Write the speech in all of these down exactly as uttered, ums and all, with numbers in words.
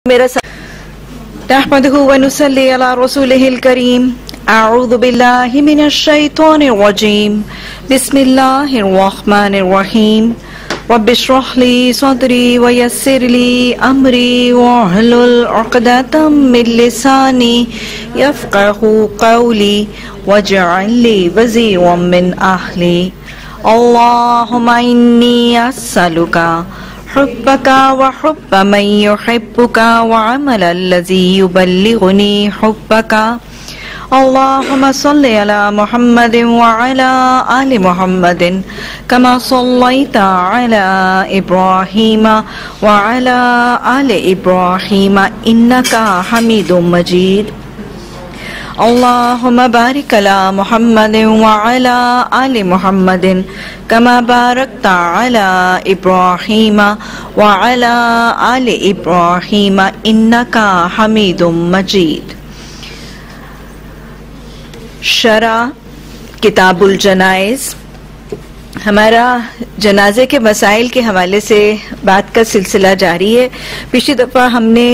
मेरा नहमदुहु व नुसल्ली अला रसूलिहिल करीम। अऊज़ु बिल्लाहि मिनश शैतानिर रजीम। बिस्मिल्लाहिर रहमानिर रहीम। रब्बिश्रह ली सदरी व यस्सिर ली अमरी वहलुल उक़दतम मिन लिसानी यफ़क़हू क़ौली वजअल ली वज़ीरम मिन अहली। अल्लाहुम्मा इन्नी अस्अलुका हुब्बका व हुब्ब मन युहिब्बुका व अमलन लज़ी युबल्लिगुनी हुब्बका। अल्लाहुम्मा सल्लि अला मुहम्मदिन व अला आलि मुहम्मदिन कमा सल्लैता अला इब्राहीम व अला आलि इब्राहीम इन्नका हमीदुम मजीद। अल्लाहुम्मा बारिक अला मुहम्मदिन व अला आलि मुहम्मदिन कमा बारकता अला इब्राहीम व अला आलि इब्राहीम इन्नका हमीदुम मजीद। शरा किताबुल जनाइज। हमारा जनाजे के मसाइल के हवाले से बात का सिलसिला जारी है। पिछली दफा हमने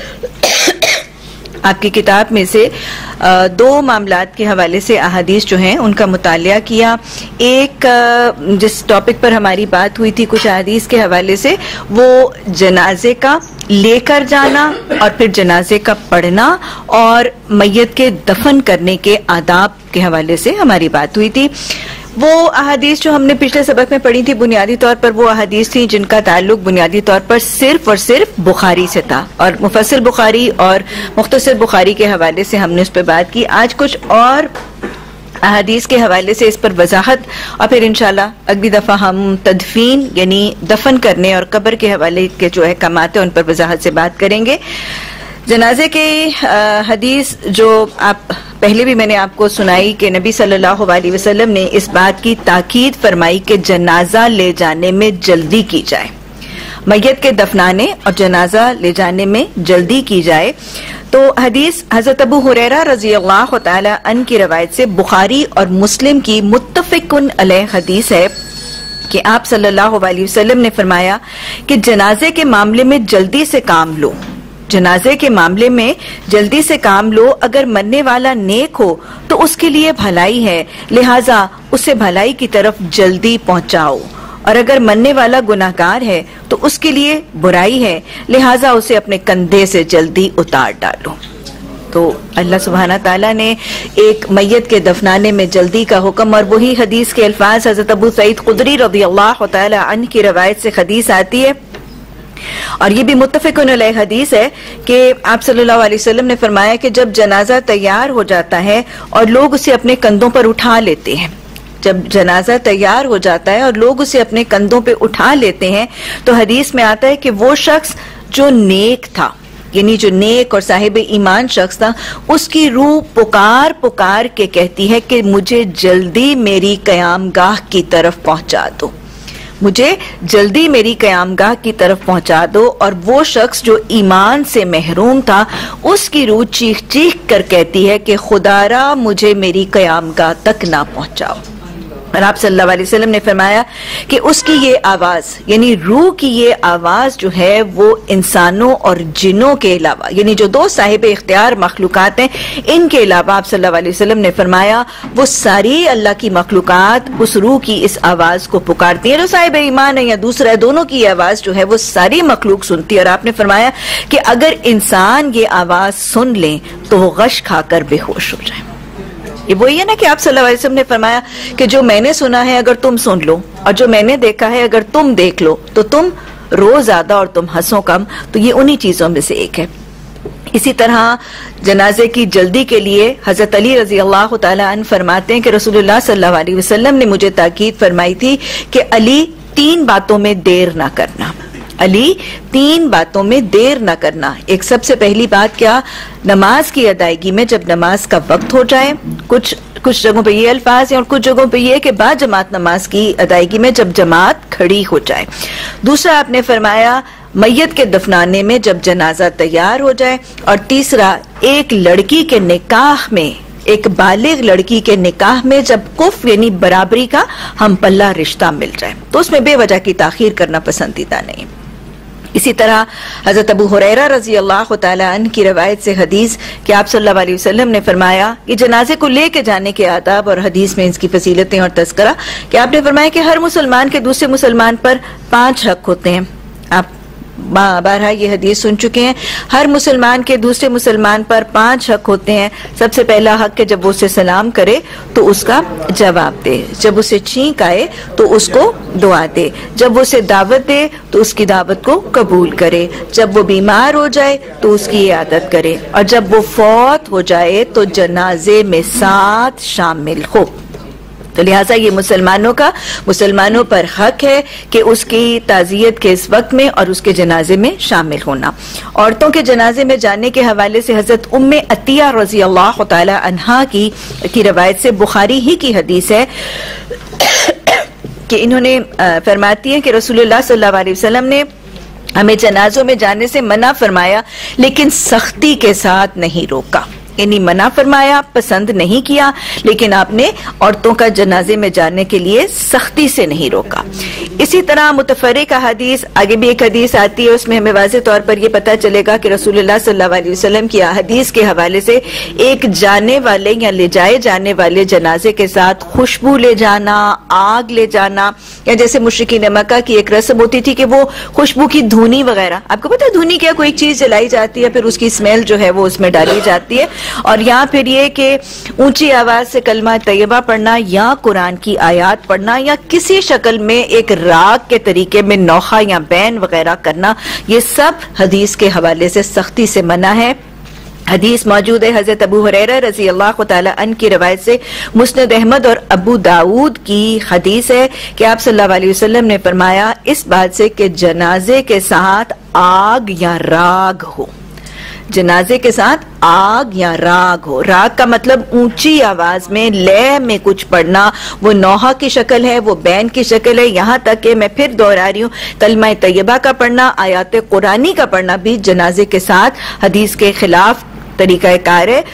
आपकी किताब में से दो मामलात के हवाले से अहादीस जो हैं उनका मुतालिया किया। एक जिस टॉपिक पर हमारी बात हुई थी कुछ अहादीस के हवाले से, वो जनाजे का लेकर जाना और फिर जनाजे का पढ़ना और मैयत के दफन करने के आदाब के हवाले से हमारी बात हुई थी। वो अहादीस जो हमने पिछले सबक में पढ़ी थी बुनियादी तौर पर वो अहादीस थी जिनका ताल्लुक बुनियादी तौर पर सिर्फ और सिर्फ बुखारी से था और मुफस्सिल बुखारी और मुख्तसर बुखारी के हवाले से हमने उस पर बात की। आज कुछ और अहादीस के हवाले से इस पर वजाहत और फिर इंशाल्लाह अगली दफा हम तदफीन यानी दफन करने और कब्र के हवाले के जो है कमाते उन पर वजाहत से बात करेंगे। जनाजे के हदीस जो आप पहले भी मैंने आपको सुनाई कि नबी सल्लल्लाहु अलैहि वसल्लम ने इस बात की ताकीद फरमाई कि जनाजा ले जाने में जल्दी की जाए, मैयत के दफनाने और जनाजा ले जाने में जल्दी की जाए। तो हदीस हजरत अबू हुरैरा रज़ी अल्लाह तआला अन की रवायत से बुखारी और मुस्लिम की मुत्तफ़िकुन अलैह हदीस है कि आप सल्लल्लाहु अलैहि वसल्लम ने फरमाया कि जनाजे के मामले में जल्दी से काम लो, जनाजे के मामले में जल्दी से काम लो। अगर मरने वाला नेक हो तो उसके लिए भलाई है, लिहाजा उसे भलाई की तरफ जल्दी पहुंचाओ, और अगर मरने वाला गुनाहगार है तो उसके लिए बुराई है, लिहाजा उसे अपने कंधे से जल्दी उतार डालो। तो अल्लाह सुब्हाना ताला ने एक मैयत के दफनाने में जल्दी का हुक्म, और वही हदीस के अल्फाज हज़रत अबू सईद खुदरी रज़ियल्लाहु तआला अन्हु की रवायत से हदीस आती है, और ये भी मुत्तफ़िकुन अलैह हदीस है कि आप सल्लल्लाहु अलैहि वसल्लम ने फरमाया कि जब जनाजा तैयार हो जाता है और लोग उसे अपने कंधों पर उठा लेते हैं, जब जनाजा तैयार हो जाता है और लोग उसे अपने कंधों पे उठा लेते हैं, तो हदीस में आता है कि वो शख्स जो नेक था, यानी जो नेक और साहिब ईमान शख्स था, उसकी रूह पुकार पुकार के कहती है कि मुझे जल्दी मेरी क़यामगाह की तरफ पहुंचा दो, मुझे जल्दी मेरी क़यामगाह की तरफ पहुंचा दो। और वो शख्स जो ईमान से महरूम था, उसकी रूह चीख चीख कर कहती है कि खुदारा मुझे मेरी क़यामगाह तक ना पहुंचाओ। और आप सल्लल्लाहु अलैहि वसल्लम ने फरमाया कि उसकी ये आवाज यानी रूह की ये आवाज जो है वो इंसानों और जिन्नों के अलावा, यानी जो दो साहिब इख्तियार मखलूकात हैं, इनके अलावा आप सल्लल्लाहु अलैहि वसल्लम ने फरमाया वो सारी अल्लाह की मखलूकात उस रूह की इस आवाज को पुकारती है। जो साहिब ईमान है या दूसरा है, दोनों की आवाज जो है वो सारी मखलूक सुनती है। और आपने फरमाया कि अगर इंसान ये आवाज सुन ले तो वो गश खाकर बेहोश हो जाए। ये वही है ना कि आप सल्लल्लाहु अलैहि वसल्लम ने फरमाया कि जो मैंने सुना है अगर तुम सुन लो, और जो मैंने देखा है अगर तुम देख लो, तो तुम रो ज्यादा और तुम हंसो कम। तो ये उन्हीं चीजों में से एक है। इसी तरह जनाजे की जल्दी के लिए हजरत अली रजी अल्लाह तआला अन्हु फरमाते हैं कि रसूलुल्लाह सल्लल्लाहु अलैहि वसल्लम ने मुझे ताकीद फरमाई थी कि अली तीन बातों में देर ना करना, अली तीन बातों में देर न करना। एक सबसे पहली बात क्या, नमाज की अदायगी में जब नमाज का वक्त हो जाए, कुछ कुछ जगहों पे ये अल्फाज हैं और कुछ जगहों पे ये कि बाद जमात नमाज की अदायगी में जब जमात खड़ी हो जाए। दूसरा आपने फरमाया मैयत के दफनाने में जब जनाजा तैयार हो जाए, और तीसरा एक लड़की के निकाह में, एक बालिग लड़की के निकाह में जब कुफ यानी बराबरी का हम पल्ला रिश्ता मिल जाए, तो उसमें बेवजह की ताखीर करना पसंदीदा नहीं। इसी तरह हजरत अबू हुरैरा रजी अल्लाह तआला अन्हु की रवायत से हदीस कि आप सल्लल्लाहु अलैहि वसल्लम ने फरमाया कि जनाजे को लेके जाने के आदाब और हदीस में इसकी फजीलतें और तज़किरा कि आपने फरमाया कि हर मुसलमान के दूसरे मुसलमान पर पांच हक होते हैं। आप बारहा ये हदीस सुन चुके हैं। हर मुसलमान के दूसरे मुसलमान पर पांच हक होते हैं। सबसे पहला हक है जब वो उसे सलाम करे तो उसका जवाब दे, जब उसे छींक आए तो उसको दुआ दे, जब वो उसे दावत दे तो उसकी दावत को कबूल करे, जब वो बीमार हो जाए तो उसकी इयादत करे, और जब वो फौत हो जाए तो जनाजे में साथ शामिल हो। तो लिहाजा ये मुसलमानों का मुसलमानों पर हक है कि उसकी ताज़ियत के इस वक्त में और उसके जनाजे में शामिल होना। औरतों के जनाजे में जाने के हवाले से हजरत उम्मे अतिया रजी अल्लाह तआला अन्हा की की रवायत से बुखारी ही की हदीस है कि इन्होंने फरमाती है कि रसूलुल्लाह सल्लल्लाहु अलैहि वसल्लम ने हमें जनाजों में जाने से मना फरमाया, लेकिन सख्ती के साथ नहीं रोका। यानी मना फरमाया, पसंद नहीं किया, लेकिन आपने औरतों का जनाजे में जाने के लिए सख्ती से नहीं रोका। इसी तरह मुतफर्रिका हदीस, आगे भी एक हदीस आती है, उसमें हमें वाज़ेह तौर पर यह पता चलेगा कि रसूलुल्लाह सल्लल्लाहु अलैहि वसल्लम की हदीस के हवाले से एक जाने वाले या ले जाए जाने वाले जनाजे के साथ खुशबू ले जाना, आग ले जाना, या जैसे मुशरिकीन मक्का की एक रस्म होती थी कि वो खुशबू की धूनी वगैरह, आपको पता है धूनी क्या, कोई चीज जलाई जाती है फिर उसकी स्मेल जो है वो उसमें डाली जाती है, और यहाँ फिर ये कि ऊंची आवाज से कलमा तैयबा पढ़ना या कुरान की आयत पढ़ना या किसी शक्ल में एक राग के तरीके में नौखा या बैन वगैरह करना, ये सब हदीस के हवाले से सख्ती से मना है। हदीस मौजूद है हजरत अबू हुरैरा रजी अल्लाह तआला अन्हु की रवायत से, मुस्नद अहमद और अबू दाऊद की हदीस है कि आप सल्लल्लाहु अलैहि वसल्लम ने फरमाया इस बात से कि जनाजे के साथ आग या राग हो, जनाजे के साथ आग या राग हो। राग का मतलब ऊंची आवाज में लय में कुछ पढ़ना, वो नौहा की शक्ल है, वो बैन की शक्ल है। यहाँ तक कि मैं फिर दोहरा रही हूँ, कलमा तैयबा का पढ़ना, आयात कुरानी का पढ़ना भी जनाजे के साथ हदीस के खिलाफ तरीका कार है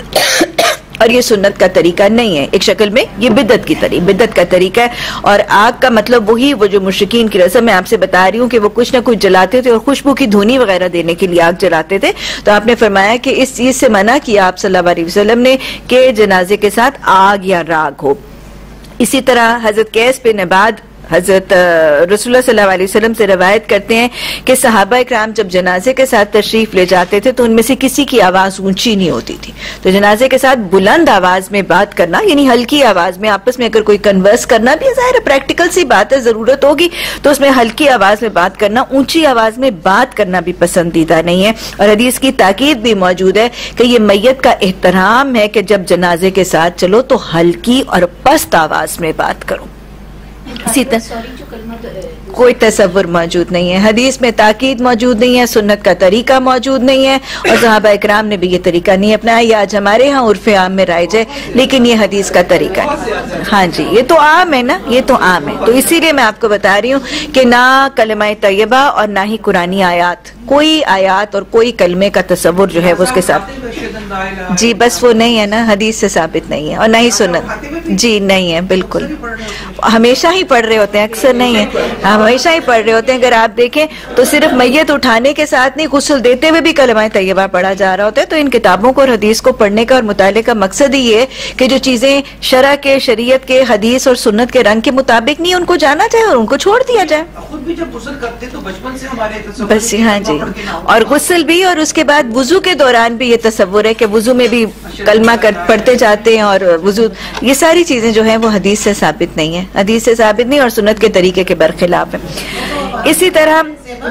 और ये सुन्नत का तरीका नहीं है। एक शक्ल में ये बिदत की तरी बिदत का तरीका है। और आग का मतलब वही, वो जो मुशरिकीन की रस्म मैं आपसे बता रही हूँ कि वो कुछ ना कुछ जलाते थे और खुशबू की धुनी वगैरह देने के लिए आग जलाते थे। तो आपने फरमाया कि इस चीज से मना किया आप सल्लल्लाहु अलैहि वसल्लम ने कि जनाजे के साथ आग या राग हो। इसी तरह हजरत कैस बिन अबाद हजरत रसूलुल्लाह सल्लल्लाहु अलैहि वसल्लम से रवायत करते हैं कि सहाबा इकराम जब जनाजे के साथ तशरीफ ले जाते थे तो उनमें से किसी की आवाज ऊंची नहीं होती थी। तो जनाजे के साथ बुलंद आवाज में बात करना, यानी हल्की आवाज में आपस में अगर कोई कन्वर्स करना भी, जाहिर है प्रैक्टिकल सी बात है, जरूरत होगी तो उसमें हल्की आवाज में बात करना, ऊंची आवाज में बात करना भी पसंदीदा नहीं है। और हदीस की ताकीद भी मौजूद है कि ये मैयत का एहतराम है कि जब जनाजे के साथ चलो तो हल्की और पस्त आवाज में बात करो। इसी तरह कोई तसव्वुर मौजूद नहीं है, हदीस में ताकीद मौजूद नहीं है, सुन्नत का तरीका मौजूद नहीं है और सहाबा इकराम ने भी ये तरीका नहीं अपनाया। ये आज हमारे यहाँ उर्फ़े आम में राइज है, लेकिन ये हदीस का तरीका नहीं। हाँ जी, ये तो आम है ना, ये तो आम है। तो इसीलिए मैं आपको बता रही हूँ कि ना कलमा तैयबा और ना ही कुरानी आयात, कोई आयात और कोई कलमे का तसव्वुर जो है वो उसके साथ जी बस वो नहीं है ना, हदीस से साबित नहीं है और ना ही सुन्नत जी नहीं है। बिल्कुल हमेशा ही पढ़ रहे होते हैं, अक्सर नहीं है, हमेशा ही पढ़ रहे होते हैं। अगर आप देखें तो सिर्फ मैयत उठाने के साथ नहीं, गुस्ल देते हुए भी कलमा तैयबा पढ़ा जा रहा होता है। तो इन किताबों को और हदीस को पढ़ने का और मुताले का मकसद ही ये कि जो चीजें शरअ के, शरीयत के, हदीस और सुन्नत के रंग के मुताबिक नहीं, उनको जाना जाए और उनको छोड़ दिया जाए। खुद भी जब गुस्ल करते तो बचपन से हमारे बस हाँ जी, और गुस्ल भी और उसके बाद वुजू के दौरान भी ये तसव्वुर है कि वुजू में भी कलमा कर पढ़ते जाते हैं और वुजू, ये सारी चीजें जो है वो हदीस से साबित नहीं है, हदीस से साबित नहीं और सुन्नत के तरीके के बरखिलाफ है। इसी तरह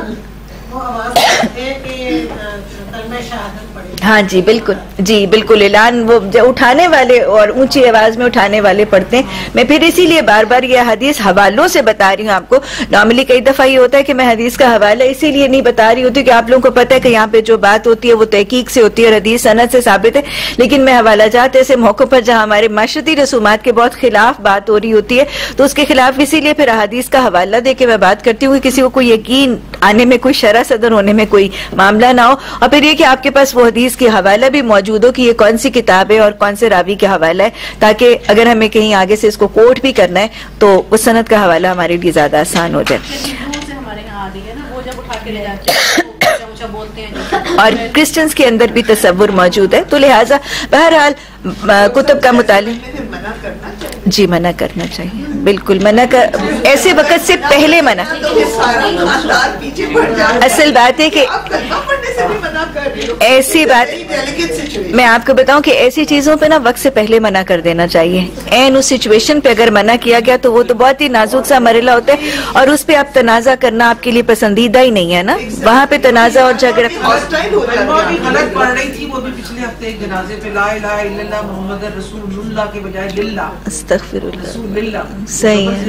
हाँ जी बिल्कुल, जी बिल्कुल, ऐलान वो उठाने वाले और ऊंची आवाज में उठाने वाले पढ़ते हैं। मैं फिर इसीलिए बार बार ये हदीस हवालों से बता रही हूँ आपको। नॉर्मली कई दफा ये होता है कि मैं हदीस का हवाला इसीलिए नहीं बता रही होती कि आप लोगों को पता है कि यहाँ पे जो बात होती है वो तहकीक से होती है और हदीस सनद से साबित है, लेकिन मैं हवाला जात ऐसे मौकों पर जहाँ हमारे माशरती रसूमात के बहुत खिलाफ बात हो रही होती है तो उसके खिलाफ इसीलिए फिर हदीस का हवाला दे के मैं बात करती हूँ, किसी को कोई यकीन आने में, कोई शरअ सदर होने में कोई मामला ना हो। और फिर ये कि आपके पास वो हदीस की हवाला भी मौजूद हो कि ये कौन सी किताब है और कौन से रावी का हवाला है, ताकि अगर हमें कहीं आगे से इसको कोट भी करना है तो उस सनद का हवाला हमारे लिए ज्यादा आसान हो जाए। वो जब उठा के ले जाते हैं ऊंचा ऊंचा बोलते हैं, और क्रिश्चियंस के अंदर भी तसव्वुर मौजूद है। तो लिहाजा बहरहाल कुतुब का मुतालिया मना करना चाहिए। जी मना करना चाहिए, बिल्कुल मना कर, ऐसे वक्त से पहले मना। असल बात है कि ऐसी बात, मैं आपको बताऊं कि ऐसी चीजों पे ना वक्त से पहले मना कर देना चाहिए। एन उस सिचुएशन पे अगर मना किया गया तो वो तो बहुत ही नाजुक सा मरला होता है, और उस पे आप तनाजा करना आपके लिए पसंदीदा ही नहीं है ना, वहाँ पे तनाजा और झगड़ा। गलत पढ़ रही थी वो भी पिछले हफ्ते एक जनाजे पे ला इलाहा इल्लल्लाह मुहम्मद रसूलुल्लाह के बजाय लिल्लाह अस्तगफिरुल्लाह। सही है,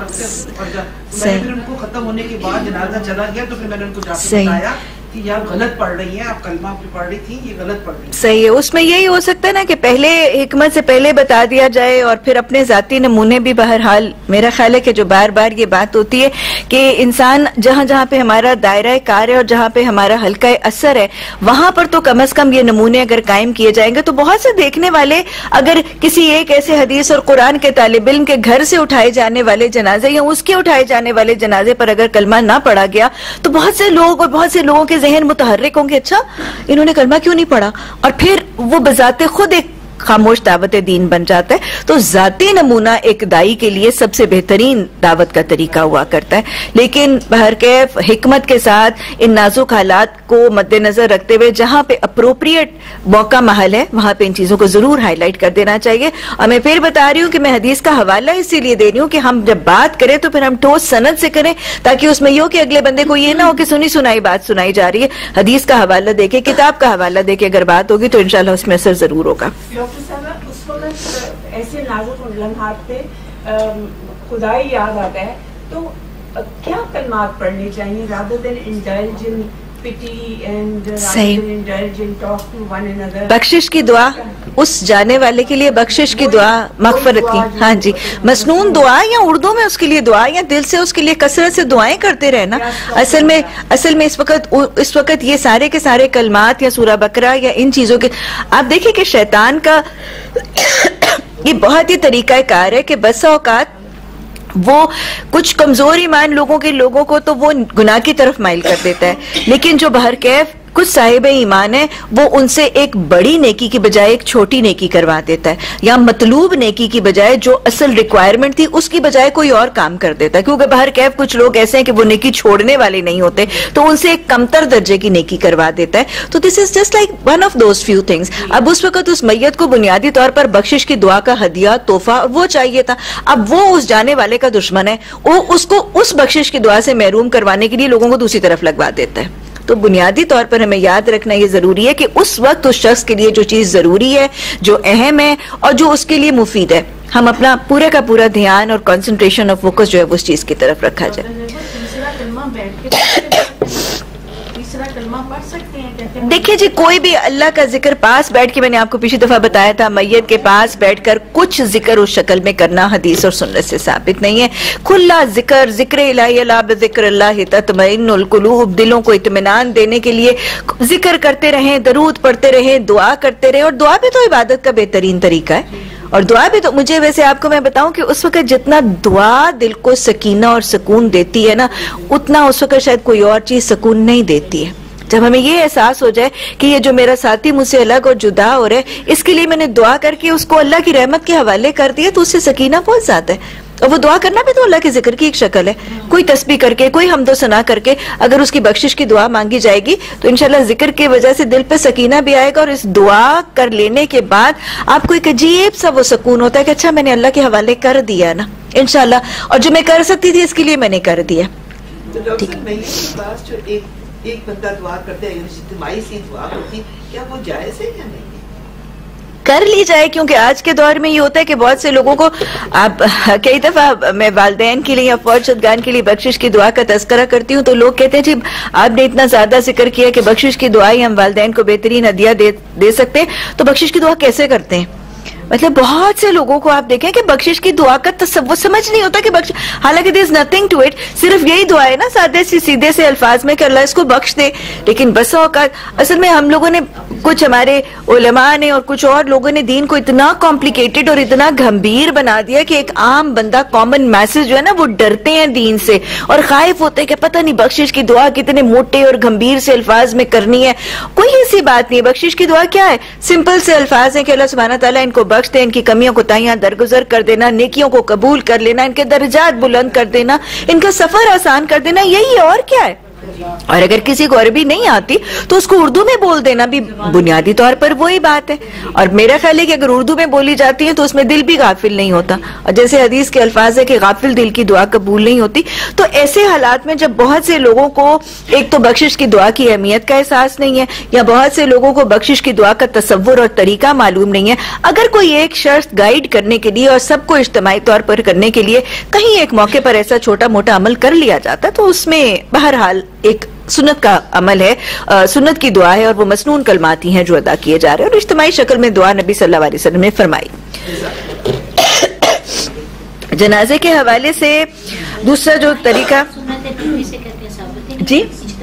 सही। फिर उनको खत्म होने के बाद जनाजा चला गया तो फिर मैंने उनको जाके बताया कि आप गलत पढ़ रही हैं, आप कलमा पे पढ़ रही थी, ये गलत पढ़ रही है। सही है, उसमें यही हो सकता है ना कि पहले हिकमत से पहले बता दिया जाए, और फिर अपने जाती नमूने भी। बहरहाल मेरा ख्याल है कि जो बार बार ये बात होती है कि इंसान जहाँ जहाँ पे हमारा दायरा कार है और जहाँ पे हमारा हल्का असर है, वहां पर तो कम अज कम ये नमूने अगर कायम किए जाएंगे तो बहुत से देखने वाले, अगर किसी एक ऐसे हदीस और कुरान के तालिब इल्म के घर से उठाए जाने वाले जनाजे या उसके उठाए जाने वाले जनाजे पर अगर कलमा ना पढ़ा गया तो बहुत से लोग और बहुत से लोगों के जहन मुतहर्रिक होंगे, अच्छा इन्होंने कलमा क्यों नहीं पढ़ा, और फिर वो बजाते खुद एक खामोश दावत दीन बन जाता है। तो जाती नमूना एक दाई के लिए सबसे बेहतरीन दावत का तरीका हुआ करता है, लेकिन बहरकैफ हिकमत के साथ इन नाजुक हालात को मद्देनजर रखते हुए जहां पे अप्रोप्रिएट मौका महल है वहां पे इन चीजों को जरूर हाईलाइट कर देना चाहिए। और मैं फिर बता रही हूँ कि मैं हदीस का हवाला इसीलिए दे रही हूँ कि हम जब बात करें तो फिर हम ठोस सनद से करें, ताकि उसमें यो कि अगले बंदे को ये ना हो कि सुनी सुनाई बात सुनाई जा रही है। हदीस का हवाला देके, किताब का हवाला देके अगर बात होगी तो इंशाल्लाह उसमें असर जरूर होगा। उस वक्त ऐसे नाजुक लम्हात पे खुदाई याद आता है तो क्या कलमात पढ़नी चाहिए rather than indulge in pity and rather than indulge in talk to one another? बख्शिश की दुआ, उस जाने वाले के लिए बख्शिश की दुआ, मगफरत की, हाँ जी, मसनून दुआ या उर्दू में उसके लिए दुआ, या दिल से उसके लिए कसरत से दुआएं करते रहना। असल में असल में इस वक्त इस वक्त ये सारे के सारे कलमात या सूरा बकरा या इन चीजों के, आप देखिए कि शैतान का ये बहुत ही तरीका कार है कि बसा औकात वो कुछ कमजोर ईमान लोगों के लोगों को तो वो गुनाह की तरफ माइल कर देता है, लेकिन जो बहरकैफ कुछ साहिब ईमान है वो उनसे एक बड़ी नेकी की बजाय एक छोटी नेकी करवा देता है, या मतलूब नेकी की बजाय जो असल रिक्वायरमेंट थी उसकी बजाय कोई और काम कर देता है। क्योंकि बहरकैफ कुछ लोग ऐसे हैं कि वो नेकी छोड़ने वाले नहीं होते, तो उनसे एक कमतर दर्जे की नेकी करवा देता है। तो this is just like one of those few things. अब उस वक्त उस मैयत को बुनियादी तौर पर बख्शिश की दुआ का हदिया तोहफा वो चाहिए था, अब वो उस जाने वाले का दुश्मन है, वो उसको उस बख्शिश की दुआ से महरूम करवाने के लिए लोगों को दूसरी तरफ लगवा देता है। तो बुनियादी तौर पर हमें याद रखना ये जरूरी है कि उस वक्त उस शख्स के लिए जो चीज जरूरी है, जो अहम है और जो उसके लिए मुफीद है, हम अपना पूरे का पूरा ध्यान और कंसंट्रेशन और फोकस जो है उस चीज की तरफ रखा जाए। देखिए जी, कोई भी अल्लाह का जिक्र पास बैठ के, मैंने आपको पिछली दफा बताया था, मैयत के पास बैठकर कुछ जिक्र उस शक्ल में करना हदीस और सुन्नत से साबित नहीं है। खुला जिक्र, जिक्र इलाही अला बिज़िक्र अल्लाह तत्मइन्नुल कुलूब, दिलों को इत्मीनान देने के लिए जिक्र करते रहें, दरूद पढ़ते रहें, दुआ करते रहें। और दुआ भी तो इबादत का बेहतरीन तरीका है, और दुआ भी तो, मुझे वैसे आपको मैं बताऊं कि उस वक्त जितना दुआ दिल को सकीना और सुकून देती है ना, उतना उस वक्त शायद कोई और चीज सुकून नहीं देती है। जब हमें ये एहसास हो जाए कि ये जो मेरा साथी मुझसे अलग और जुदा हो रहा है, इसके लिए मैंने दुआ करके उसको अल्लाह की रहमत के हवाले कर दिया, तो उससे सकीना पहुंच जाता है। और वो दुआ करना भी तो अल्लाह के जिक्र की एक शक्ल है। कोई तस्बीह करके, कोई हमदो सना करके अगर उसकी बख्शिश की दुआ मांगी जाएगी तो इंशाल्लाह जिक्र की वजह से दिल पे सकीना भी आएगा, और इस दुआ कर लेने के बाद आपको एक अजीब सा वो सुकून होता है कि अच्छा मैंने अल्लाह के हवाले कर दिया ना इंशाल्लाह, और जो मैं कर सकती थी इसके लिए मैंने कर दिया। ठीक है, एक बंदा दुआ करते हैं, इज्तिमाई सी दुआ होती, क्या वो जायज है या नहीं? कर ली जाए, क्योंकि आज के दौर में ये होता है कि बहुत से लोगों को, आप कई दफा मैं वालदैन के लिए या फौज शुदगान के लिए बख्शिश की दुआ का तस्करा करती हूँ, तो लोग कहते हैं जी आपने इतना ज्यादा जिक्र किया कि बख्शिश की दुआ ही हम वालदैन को बेहतरीन हदिया दे, दे सकते हैं, तो बख्शिश की दुआ कैसे करते हैं? मतलब बहुत से लोगों को आप देखें कि बख्शिश की दुआ का तसव्वुर समझ नहीं होता कि बख्श, हालांकि there is nothing to it, सिर्फ यही दुआ है ना सादे से सीधे से अल्फाज में कि अल्लाह इसको बख्श दे। लेकिन बस औकात असल में हम लोगों ने, कुछ हमारे उलमा ने और कुछ और लोगों ने दीन को इतना कॉम्प्लिकेटेड और इतना गंभीर बना दिया कि एक आम बंदा, कॉमन मैसेज जो है ना, वो डरते हैं दीन से और खाइफ होते हैं कि पता नहीं बख्शिश की दुआ कितने मोटे और गंभीर से अल्फाज में करनी है। कोई ऐसी बात नहीं है। बख्शिश की दुआ क्या है? सिंपल से अल्फाज है कि अल्लाह सुब्हानहू तआला इनको बख्श दे, इनकी कमियों को ताइयां दरगुजर कर देना, नेकियों को कबूल कर लेना, इनके दर्जात बुलंद कर देना, इनका सफर आसान कर देना, यही है और क्या है। और अगर किसी को अरबी नहीं आती तो उसको उर्दू में बोल देना भी बुनियादी तौर पर वही बात है। और मेरा ख्याल है कि अगर उर्दू में बोली जाती है तो उसमें दिल भी गाफिल नहीं होता, और जैसे हदीस के अल्फाज है कि गाफिल दिल की दुआ कबूल नहीं होती। तो ऐसे हालात में जब बहुत से लोगों को एक तो बख्शिश की दुआ की अहमियत का एहसास नहीं है, या बहुत से लोगों को बख्शिश की दुआ का तसव्वुर और तरीका मालूम नहीं है, अगर कोई एक शख्स गाइड करने के लिए और सबको इज्तिमाई तौर पर करने के लिए कहीं एक मौके पर ऐसा छोटा मोटा अमल कर लिया जाता तो उसमें बहरहाल एक सुन्नत का अमल है, आ, सुन्नत की दुआ है और वो मसनून कलमाती हैं जो अदा किए जा रहे हैं, और इज्तिमाई शक्ल में दुआ नबी सल्लल्लाहु अलैहि वसल्लम ने फरमाई। जनाजे के हवाले से दूसरा जो तरीका जी,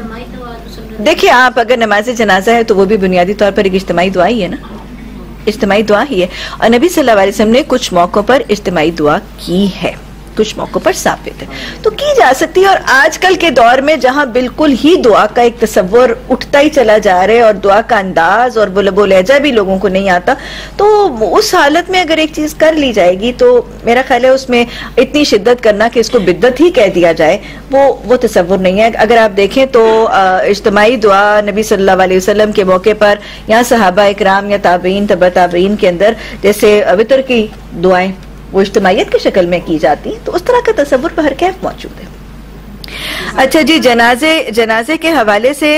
देखिए आप अगर नमाज जनाजा है तो वो भी बुनियादी तौर पर एक इज्तिमाई दुआ ही है ना, इज्तिमाई दुआ ही है। और नबी सल्लल्लाहु अलैहि वसल्लम ने कुछ मौकों पर इज्तिमाई दुआ की है, कुछ मौकों पर साबित है, तो की जा सकती है। और आजकल के दौर में जहां बिल्कुल ही दुआ का एक तसव्वुर उठता ही चला जा रहा है और दुआ का अंदाज और वो लहजा भी लोगों को नहीं आता, तो उस हालत में अगर एक चीज कर ली जाएगी तो मेरा ख्याल है उसमें इतनी शिद्दत करना कि इसको बिद्दत ही कह दिया जाए, वो वो तसव्वुर नहीं है। अगर आप देखें तो इज्तिमाई दुआ नबी सल्लल्लाहु अलैहि वसल्लम के मौके पर या सहाबा इकराम या ताबईन तबा ताबईन के अंदर जैसे वितर की दुआएं वो इज्तिमाइयत की शक्ल में की जाती, तो उस तरह का तसव्वुर पर हर कैफ मौजूद है। अच्छा जी, जनाजे जनाजे के हवाले से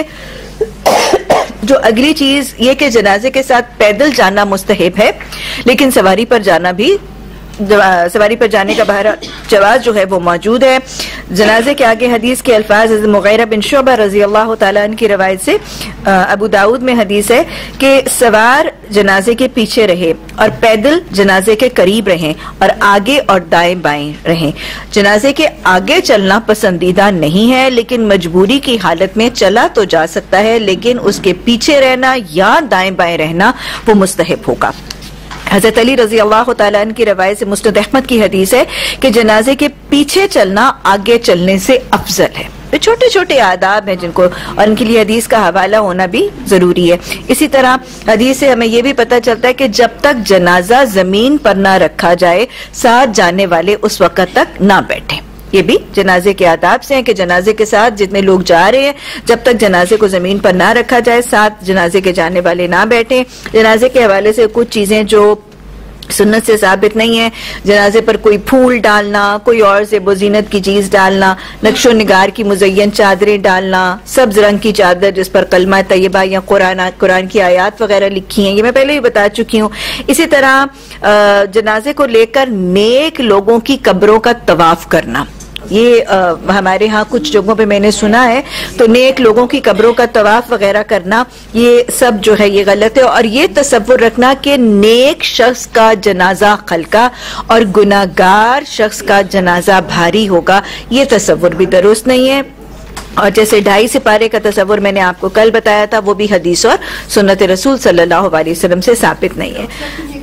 जो अगली चीज ये कि जनाजे के साथ पैदल जाना मुस्तहब है, लेकिन सवारी पर जाना भी, सवारी पर जाने का बहर जवाज जो है वो मौजूद है। जनाजे के आगे हदीस के अल्फाज मुगीरा बिन शुअबा रजी अल्लाह तआला अन्हु की रवायत से अबू दाऊद में हदीस है कि सवार जनाजे के पीछे रहे और पैदल जनाजे के करीब रहें और आगे और दाएं बाएं रहें। जनाजे के आगे चलना पसंदीदा नहीं है, लेकिन मजबूरी की हालत में चला तो जा सकता है, लेकिन उसके पीछे रहना या दाएं बाएं रहना वो मुस्तहब होगा। हजरत अली रजी अल्लाह तआला अन्हु की रवायत से मुस्नद अहमद की हदीस है कि जनाजे के पीछे चलना आगे चलने से अफजल है। तो छोटे छोटे आदाब हैं जिनको, और उनके लिए हदीस का हवाला होना भी जरूरी है। इसी तरह हदीस से हमें यह भी पता चलता है कि जब तक जनाजा जमीन पर ना रखा जाए साथ जाने वाले उस वक्त तक ना बैठे। ये भी जनाजे के आदाब से हैं कि जनाजे के साथ जितने लोग जा रहे हैं जब तक जनाजे को जमीन पर ना रखा जाए साथ जनाजे के जाने वाले ना बैठे। जनाजे के हवाले से कुछ चीजें जो सुन्नत से साबित नहीं है, जनाजे पर कोई फूल डालना, कोई और से बोजीनत की चीज डालना, नक्शो निगार की मुज़य्यन चादरें डालना, सब्ज रंग की चादर जिस पर कलमा तैयबा या कुरान कुरान की आयात वगैरह लिखी हैं, ये मैं पहले ही बता चुकी हूँ। इसी तरह जनाजे को लेकर नेक लोगों की कब्रों का तवाफ करना, ये आ, हमारे यहाँ कुछ जगहों पे मैंने सुना है, तो नेक लोगों की कब्रों का तवाफ वगैरह करना ये सब जो है ये गलत है। और ये तसव्वुर रखना कि नेक शख्स का जनाजा हल्का और गुनाहगार शख्स का जनाजा भारी होगा, ये तसव्वुर भी दुरुस्त नहीं है। और जैसे ढाई सिपारे का तसव्वुर मैंने आपको कल बताया था, वो भी हदीस और सुन्नत रसूल सल्लल्लाहु अलैहि वसल्लम से साबित नहीं है।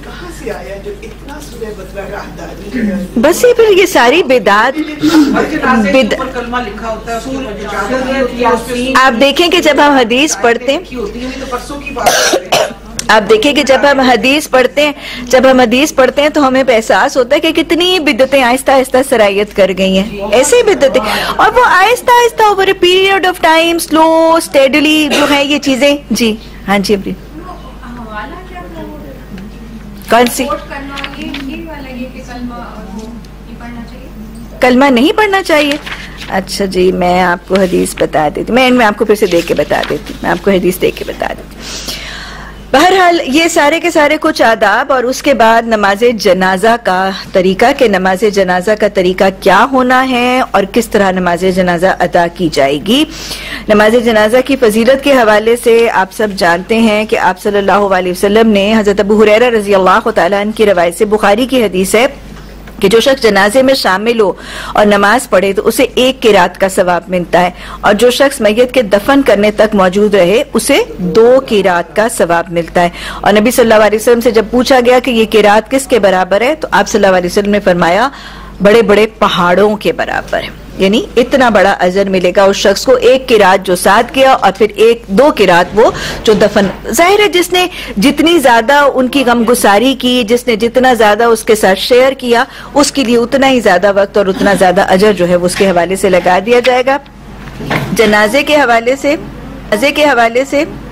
बस ये फिर ये सारी बिदात बिद... आप देखें कि जब हम हदीस पढ़ते हैं आप देखें कि जब हम हदीस पढ़ते हैं जब हम हदीस पढ़ते हैं तो हमें एहसास होता है कि कितनी बिद्दतें आहिस्ता आहिस्ता सरायत कर गई हैं, ऐसे बिद्दतें, और वो आहिस्ता आहिस्ता over a period of time slow steadily जो है ये चीजें। जी हाँ जी अभी कौन सी कलमा नहीं पढ़ना चाहिए? अच्छा जी, मैं आपको हदीस बता देती, मैं मैं आपको फिर से देख के बता देती मैं आपको हदीस देख के बता देती। बहरहाल ये सारे के सारे कुछ आदाब, और उसके बाद नमाज जनाजा का तरीका, कि नमाज जनाजा का तरीका क्या होना है और किस तरह नमाज जनाजा अदा की जाएगी। नमाज जनाजा की फजीलत के हवाले से आप सब जानते हैं कि आप सल्लल्लाहु अलैहि वसल्लम ने हजरत अबू हुरैरा रज़ी अल्लाह तआला अन्हु की रवायत से, बुखारी की हदीस है कि जो शख्स जनाजे में शामिल हो और नमाज पढ़े तो उसे एक किरात का सवाब मिलता है, और जो शख्स मैयत के दफन करने तक मौजूद रहे उसे दो किरात का सवाब मिलता है। और नबी सल्लल्लाहु अलैहि वसल्लम से जब पूछा गया कि ये किरात किसके बराबर है, तो आप सल्लल्लाहु अलैहि वसल्लम ने फरमाया बड़े बड़े पहाड़ों के बराबर है, यानी इतना बड़ा अजर मिलेगा उस शख्स को एक किरात जो साथ किया और फिर एक दो किरात वो जो दफन। जाहिर है जिसने जितनी ज्यादा उनकी गमगुसारी की, जिसने जितना ज्यादा उसके साथ शेयर किया, उसके लिए उतना ही ज्यादा वक्त और उतना ज्यादा अजर जो है वो उसके हवाले से लगा दिया जाएगा। जनाजे के हवाले से जनाजे के हवाले से